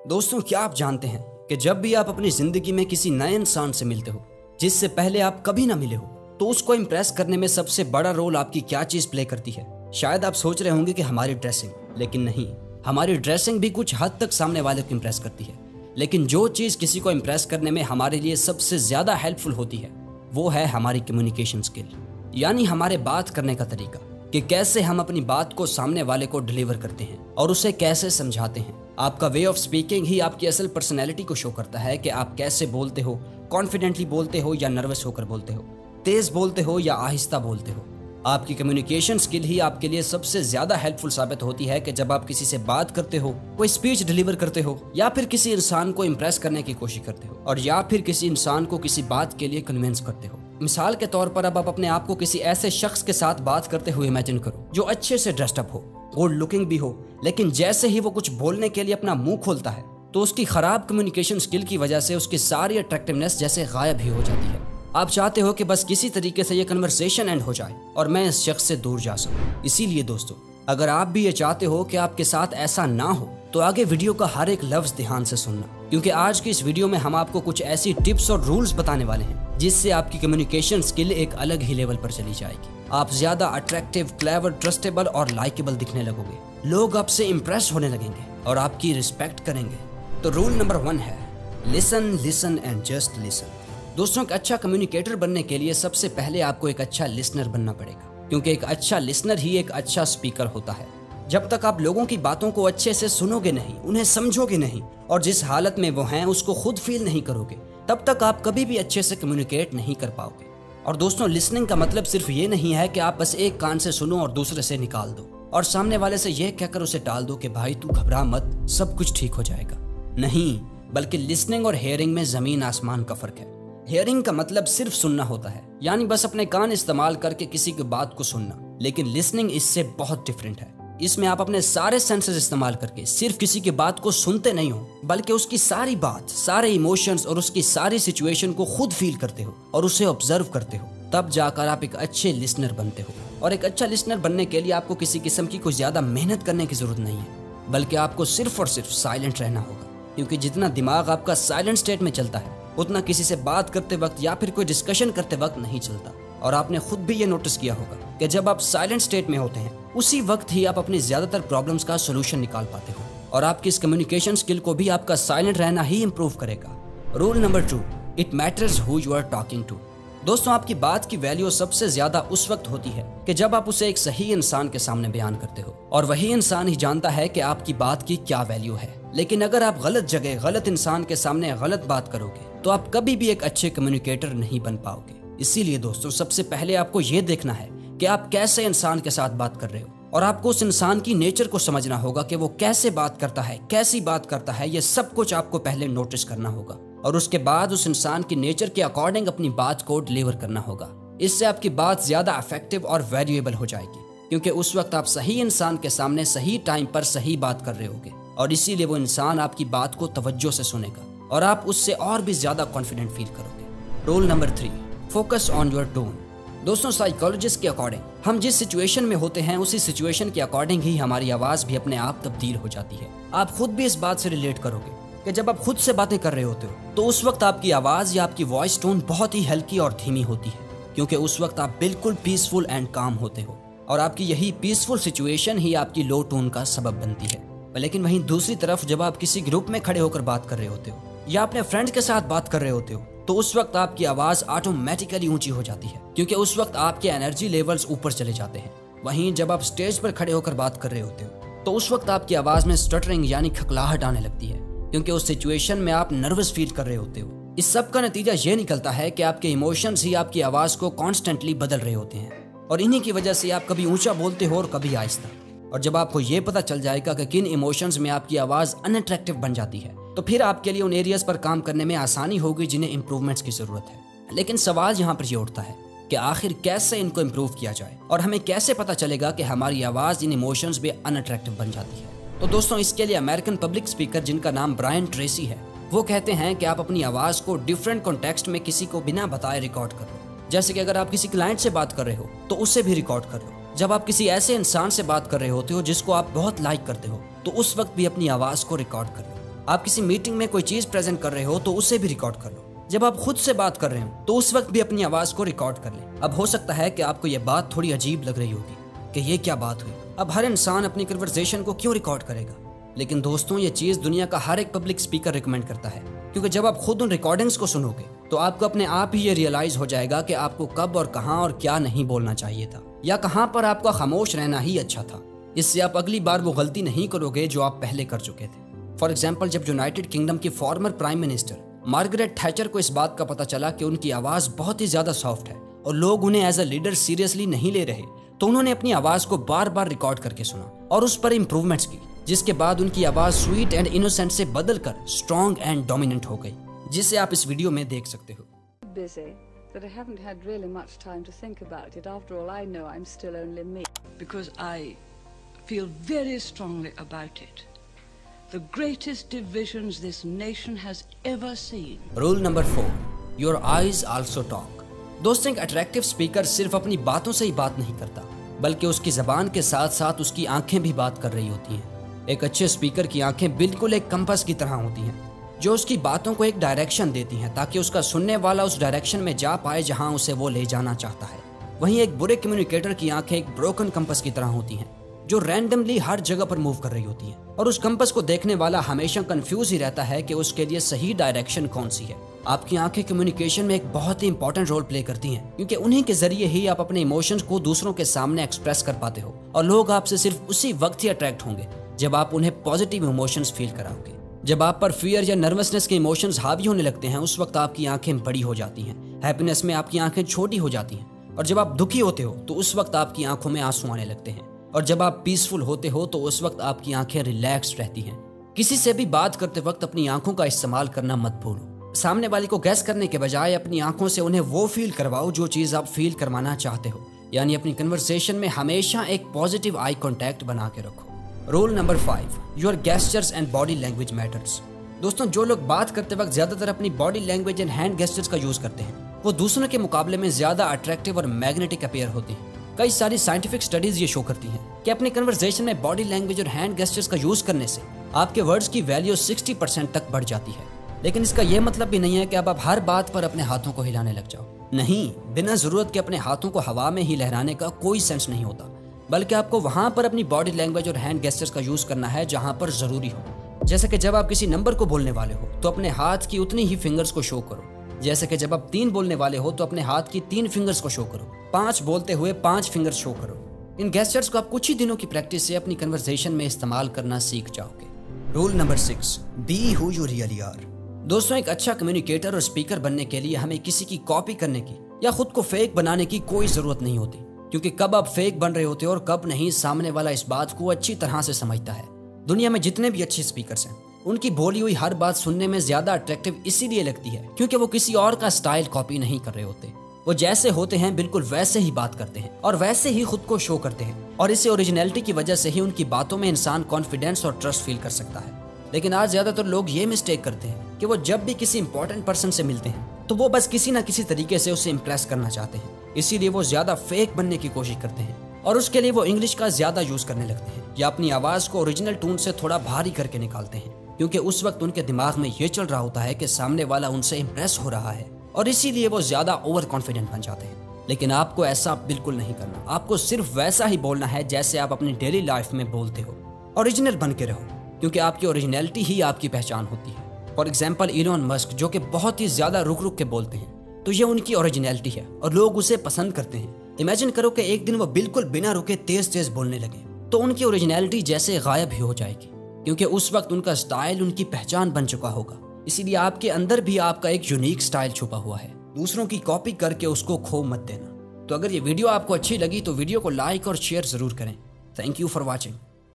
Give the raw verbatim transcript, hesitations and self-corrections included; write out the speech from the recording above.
दोस्तों, क्या आप जानते हैं कि जब भी आप अपनी जिंदगी में किसी नए इंसान से मिलते हो जिससे पहले आप कभी ना मिले हो, तो उसको इम्प्रेस करने में सबसे बड़ा रोल आपकी क्या चीज प्ले करती है? शायद आप सोच रहे होंगे कि हमारी ड्रेसिंग, लेकिन नहीं, हमारी ड्रेसिंग भी कुछ हद तक सामने वाले को इम्प्रेस करती है। लेकिन जो चीज किसी को इम्प्रेस करने में हमारे लिए सबसे ज्यादा हेल्पफुल होती है वो है हमारी कम्युनिकेशन स्किल, यानी हमारे बात करने का तरीका, कि कैसे हम अपनी बात को सामने वाले को डिलीवर करते हैं और उसे कैसे समझाते हैं। आपका वे ऑफ स्पीकिंग ही आपकी असल पर्सनैलिटी को शो करता है कि आप कैसे बोलते हो, कॉन्फिडेंटली बोलते हो या नर्वस होकर बोलते हो, तेज बोलते हो या आहिस्ता बोलते हो। आपकी कम्युनिकेशन स्किल ही आपके लिए सबसे ज्यादा हेल्पफुल साबित होती है कि जब आप किसी से बात करते हो, कोई स्पीच डिलीवर करते हो, या फिर किसी इंसान को इम्प्रेस करने की कोशिश करते हो, और या फिर किसी इंसान को किसी बात के लिए कन्विंस करते हो। मिसाल के तौर पर अब आप अपने आप को किसी ऐसे शख्स के साथ बात करते हुए इमेजिन करो जो अच्छे से ड्रेस्ड अप हो, गुड लुकिंग भी हो, लेकिन जैसे ही वो कुछ बोलने के लिए अपना मुंह खोलता है तो उसकी खराब कम्युनिकेशन स्किल की वजह से उसकी सारी अट्रैक्टिवनेस जैसे गायब ही हो जाती है। आप चाहते हो कि बस किसी तरीके से ये कन्वर्सेशन एंड हो जाए और मैं इस शख्स से दूर जा सकूं। इसीलिए दोस्तों, अगर आप भी ये चाहते हो कि आपके साथ ऐसा ना हो तो आगे वीडियो का हर एक लफ्ज ध्यान से सुनना, क्योंकि आज की इस वीडियो में हम आपको कुछ ऐसी टिप्स और रूल्स बताने वाले हैं जिससे आपकी कम्युनिकेशन स्किल एक अलग ही लेवल पर चली जाएगी। आप ज्यादा अट्रैक्टिव, क्लेवर, ट्रस्टेबल और लाइकेबल दिखने लगोगे। लोग आपसे इंप्रेस होने लगेंगे और आपकी रिस्पेक्ट करेंगे। तो रूल नंबर वन है listen listen and just listen. दोस्तों, एक अच्छा कम्युनिकेटर बनने के लिए सबसे पहले आपको एक अच्छा लिसनर बनना पड़ेगा, क्योंकि एक अच्छा लिसनर ही एक अच्छा स्पीकर होता है। जब तक आप लोगों की बातों को अच्छे से सुनोगे नहीं, उन्हें समझोगे नहीं और जिस हालत में वो हैं उसको खुद फील नहीं करोगे, तब तक आप कभी भी अच्छे से कम्युनिकेट नहीं कर पाओगे। और दोस्तों, लिसनिंग का मतलब सिर्फ ये नहीं है कि आप बस एक कान से सुनो और दूसरे से निकाल दो और सामने वाले से यह कहकर उसे टाल दो कि भाई तू घबरा मत, सब कुछ ठीक हो जाएगा। नहीं, बल्कि लिसनिंग और हेयरिंग में जमीन आसमान का फर्क है। हेयरिंग का मतलब सिर्फ सुनना होता है, यानी बस अपने कान इस्तेमाल करके किसी की बात को सुनना, लेकिन लिसनिंग इससे बहुत डिफरेंट है। इसमें आप अपने सारे सेंसेस इस्तेमाल करके सिर्फ किसी की बात को सुनते नहीं हो, बल्कि उसकी सारी बात, सारे इमोशंस और उसकी सारी सिचुएशन को खुद फील करते हो और उसे ऑब्जर्व करते हो। तब जाकर आप एक अच्छे लिसनर बनते हो। और एक अच्छा लिसनर बनने के लिए आपको किसी किस्म की कोई ज्यादा मेहनत करने की जरूरत नहीं है, बल्कि आपको सिर्फ और सिर्फ साइलेंट रहना होगा, क्योंकि जितना दिमाग आपका साइलेंट स्टेट में चलता है उतना किसी से बात करते वक्त या फिर कोई डिस्कशन करते वक्त नहीं चलता। और आपने खुद भी ये नोटिस किया होगा कि जब आप साइलेंट स्टेट में होते हैं उसी वक्त ही आप अपनी ज्यादातर प्रॉब्लम्स का सोल्यूशन निकाल पाते हो। और आपकी इस कम्युनिकेशन स्किल को भी आपका साइलेंट रहना ही इंप्रूव करेगा। Rule number two, it matters who you are talking to. दोस्तों, आपकी बात की वैल्यू सबसे ज्यादा उस वक्त होती है कि जब आप उसे एक सही इंसान के सामने बयान करते हो, और वही इंसान ही जानता है कि आपकी बात की क्या वैल्यू है। लेकिन अगर आप गलत जगह गलत इंसान के सामने गलत बात करोगे तो आप कभी भी एक अच्छे कम्युनिकेटर नहीं बन पाओगे। इसीलिए दोस्तों, सबसे पहले आपको यह देखना है कि आप कैसे इंसान के साथ बात कर रहे हो, और आपको उस इंसान की नेचर को समझना होगा कि वो कैसे बात करता है, कैसी बात करता है। ये सब कुछ आपको पहले नोटिस करना होगा और उसके बाद उस इंसान की नेचर के अकॉर्डिंग अपनी बात को डिलीवर करना होगा। इससे आपकी बात ज्यादा इफेक्टिव और वैल्यूएबल हो जाएगी, क्योंकि उस वक्त आप सही इंसान के सामने सही टाइम पर सही बात कर रहे होगे, और इसीलिए वो इंसान आपकी बात को तवज्जो से सुनेगा और आप उससे और भी ज्यादा कॉन्फिडेंट फील करोगे। Rule number three, focus on your tone. दोस्तों, साइकोलॉजिस्ट के अकॉर्डिंग हम जिस सिचुएशन में होते हैं उसी सिचुएशन के अकॉर्डिंग ही हमारी आवाज भी अपने आप तब्दील हो जाती है। आप खुद भी इस बात से रिलेट करोगे कि जब आप खुद से बातें कर रहे होते हो तो उस वक्त आपकी आवाज या आपकी वॉइस टोन बहुत ही हल्की और धीमी होती है, क्योंकि उस वक्त आप बिल्कुल पीसफुल एंड काम होते हो, और आपकी यही पीसफुल सिचुएशन ही आपकी लो टोन का सबब बनती है। लेकिन वहीं दूसरी तरफ जब आप किसी ग्रुप में खड़े होकर बात कर रहे होते हो या अपने फ्रेंड्स के साथ बात कर रहे होते हो तो उस वक्त आपकी आवाज ऑटोमेटिकली ऊंची हो जाती है, क्योंकि उस वक्त आपके एनर्जी लेवल्स ऊपर चले जाते हैं। वहीं जब आप स्टेज पर खड़े होकर बात कर रहे होते हो तो उस वक्त आपकी आवाज में स्टटरिंग यानी खखलाहट आने लगती है, क्योंकि उस सिचुएशन में आप नर्वस फील कर रहे होते हो। इस सब का नतीजा ये निकलता है कि आपके इमोशंस ही आपकी आवाज को कॉन्स्टेंटली बदल रहे होते हैं, और इन्हीं की वजह से आप कभी ऊंचा बोलते हो और कभी आहिस्ता। और जब आपको ये पता चल जाएगा कि किन इमोशंस में आपकी आवाज अनअट्रैक्टिव बन जाती है, तो फिर आपके लिए उन एरियाज पर काम करने में आसानी होगी जिन्हें इंप्रूवमेंट्स की जरूरत है। लेकिन सवाल यहाँ पर ये उठता है कि आखिर कैसे इनको इंप्रूव किया जाए, और हमें कैसे पता चलेगा कि हमारी आवाज इन इमोशंस में अनअट्रैक्टिव बन जाती है। तो दोस्तों, इसके लिए अमेरिकन पब्लिक स्पीकर जिनका नाम ब्रायन ट्रेसी है, वो कहते हैं कि आप अपनी आवाज को डिफरेंट कॉन्टेक्स्ट में किसी को बिना बताए रिकॉर्ड कर लो। जैसे कि अगर आप किसी क्लाइंट से बात कर रहे हो तो उससे भी रिकॉर्ड कर लो। जब आप किसी ऐसे इंसान से बात कर रहे होते हो जिसको आप बहुत लाइक करते हो तो उस वक्त भी अपनी आवाज को रिकॉर्ड कर लो। आप किसी मीटिंग में कोई चीज प्रेजेंट कर रहे हो तो उसे भी रिकॉर्ड कर लो। जब आप खुद से बात कर रहे हो तो उस वक्त भी अपनी आवाज को रिकॉर्ड कर लें। अब हो सकता है कि आपको यह बात थोड़ी अजीब लग रही होगी कि ये क्या बात हुई, अब हर इंसान अपनी कन्वर्सेशन को क्यों रिकॉर्ड करेगा। लेकिन दोस्तों, ये चीज दुनिया का हर एक पब्लिक स्पीकर रिकमेंड करता है, क्योंकि जब आप खुद उन रिकॉर्डिंग्स को सुनोगे तो आपको अपने आप ही ये रियलाइज हो जाएगा कि आपको कब और कहां और क्या नहीं बोलना चाहिए था, या कहां पर आपका खामोश रहना ही अच्छा था। इससे आप अगली बार वो गलती नहीं करोगे जो आप पहले कर चुके थे। फॉर एग्जाम्पल, जब यूनाइटेड किंगडम की former prime minister Margaret Thatcher को इस बात का पता चला कि उनकी आवाज बहुत ही ज्यादा सॉफ्ट है और लोग उन्हें एज अ लीडर सीरियसली नहीं ले रहे, तो उन्होंने अपनी आवाज को बार बार रिकॉर्ड करके सुना और उस पर इंप्रूवमेंट्स की, जिसके बाद उनकी आवाज स्वीट एंड इनोसेंट से बदलकर स्ट्रॉन्ग एंड डोमिनेंट हो गई, जिसे आप इस वीडियो में देख सकते हो। Busy that I haven't had really much time to think about it. After all, I know I'm still only me. Because I feel very strongly about it. The greatest divisions this nation has ever seen. Rule number four. Your eyes also talk. दोस्तों, एक attractive speaker सिर्फ अपनी बातों से ही बात नहीं करता, बल्कि उसकी जबान के साथ साथ उसकी आंखें भी बात कर रही होती हैं। एक अच्छे स्पीकर की आंखें बिल्कुल एक कंपास की तरह होती हैं, जो उसकी बातों को एक डायरेक्शन देती हैं ताकि उसका सुनने वाला उस डायरेक्शन में जा पाए जहां उसे वो ले जाना चाहता है। वहीं एक बुरे कम्युनिकेटर की आंखें एक ब्रोकन कंपास की तरह होती हैं, जो रैंडमली हर जगह पर मूव कर रही होती हैं, और उस कंपास को देखने वाला हमेशा कंफ्यूज ही रहता है कि उसके लिए सही डायरेक्शन कौन सी है। आपकी आंखें कम्युनिकेशन में एक बहुत ही इंपॉर्टेंट रोल प्ले करती हैं, क्योंकि उन्हीं के जरिए ही आप अपने इमोशंस को दूसरों के सामने एक्सप्रेस कर पाते हो, और लोग आपसे सिर्फ उसी वक्त ही अट्रैक्ट होंगे जब आप उन्हें पॉजिटिव इमोशंस फील कराओगे। जब आप पर फियर या नर्वसनेस के इमोशंस हावी होने लगते हैं, उस वक्त आपकी आंखें बड़ी हो जाती हैं, हैप्पीनेस में आपकी आंखें छोटी हो जाती हैं, और जब आप दुखी होते हो तो उस वक्त आपकी आंखों में आंसू आने लगते हैं, और जब आप पीसफुल होते हो तो उस वक्त आपकी आंखें रिलैक्स रहती हैं। किसी से भी बात करते वक्त अपनी आंखों का इस्तेमाल करना मत भूलो। सामने वाले को गैस करने के बजाय अपनी आंखों से उन्हें वो फील करवाओ जो चीज आप फील करवाना चाहते हो, यानी अपनी कन्वर्सेशन में हमेशा एक पॉजिटिव आई कॉन्टैक्ट बना के रखो। Rule number five, your gestures and body language matters. दोस्तों, जो लोग बात करते वक्त ज्यादातर अपनी body language and hand gestures का यूज करते हैं, वो दूसरों के मुकाबले में ज्यादा अट्रैक्टिव और मैग्नेटिक अपीयर होते हैं। कई सारी साइंटिफिक स्टडीज ये शो करती हैं कि अपनी कन्वर्सेशन में बॉडी लैंग्वेज और हैंड गेस्चर्स का यूज करने से आपके वर्ड्स की वैल्यू साठ परसेंट तक बढ़ जाती है। लेकिन इसका यह मतलब भी नहीं है कि अब आप हर बात पर अपने हाथों को हिलाने लग जाओ। नहीं, बिना जरूरत के अपने हाथों को हवा में ही लहराने का कोई सेंस नहीं होता, बल्कि आपको वहां पर अपनी बॉडी लैंग्वेज और हैंड गेस्चर्स का यूज करना है जहां पर जरूरी हो। जैसे कि जब आप किसी नंबर को बोलने वाले हो तो अपने हाथ की उतनी ही फिंगर्स को शो करो। जैसे कि जब आप तीन बोलने वाले हो तो अपने हाथ की तीन फिंगर्स को शो करो। पांच बोलते हुए पांच फिंगर्स शो करो। इन गेस्चर्स को आप कुछ ही दिनों की प्रैक्टिस से अपनी कन्वर्सेशन में इस्तेमाल करना सीख जाओगे। Rule number six, be who you really are. दोस्तों, एक अच्छा कम्युनिकेटर और स्पीकर बनने के लिए हमें किसी की कॉपी करने की या खुद को फेक बनाने की कोई जरूरत नहीं होती, क्योंकि कब आप फेक बन रहे होते हो और कब नहीं, सामने वाला इस बात को अच्छी तरह से समझता है। दुनिया में जितने भी अच्छे स्पीकर्स हैं, उनकी बोली हुई हर बात सुनने में ज्यादा अट्रैक्टिव इसीलिए लगती है क्योंकि वो किसी और का स्टाइल कॉपी नहीं कर रहे होते। वो जैसे होते हैं बिल्कुल वैसे ही बात करते हैं और वैसे ही खुद को शो करते हैं, और इसी ओरिजिनलिटी की वजह से ही उनकी बातों में इंसान कॉन्फिडेंस और ट्रस्ट फील कर सकता है। लेकिन आज ज्यादातर लोग ये मिस्टेक करते हैं कि वो जब भी किसी इंपॉर्टेंट पर्सन से मिलते हैं तो वो बस किसी ना किसी तरीके से उसे इम्प्रेस करना चाहते हैं, इसीलिए वो ज्यादा फेक बनने की कोशिश करते हैं, और उसके लिए वो इंग्लिश का ज्यादा यूज करने लगते हैं या अपनी आवाज को ओरिजिनल टून से थोड़ा भारी करके निकालते हैं, क्योंकि उस वक्त उनके दिमाग में ये चल रहा होता है कि सामने वाला उनसे इम्प्रेस हो रहा है, और इसीलिए वो ज्यादा ओवर कॉन्फिडेंट बन जाते हैं। लेकिन आपको ऐसा बिल्कुल नहीं करना। आपको सिर्फ वैसा ही बोलना है जैसे आप अपनी डेली लाइफ में बोलते हो। ओरिजिनल बन के रहो, क्योंकि आपकी ओरिजिनलिटी ही आपकी पहचान होती है। फॉर एग्जाम्पल, इलॉन मस्क जो कि बहुत ही ज्यादा रुक रुक के बोलते हैं, तो ये उनकी ओरिजिनलिटी है और लोग उसे पसंद करते हैं। इमेजिन करो कि एक दिन वो बिल्कुल बिना रुके तेज तेज बोलने लगे, तो उनकी ओरिजिनलिटी जैसे गायब ही हो जाएगी, क्योंकि उस वक्त उनका स्टाइल उनकी पहचान बन चुका होगा। इसीलिए आपके अंदर भी आपका एक यूनिक स्टाइल छुपा हुआ है, दूसरों की कॉपी करके उसको खो मत देना। तो अगर ये वीडियो आपको अच्छी लगी तो वीडियो को लाइक और शेयर जरूर करें। Thank you for watching.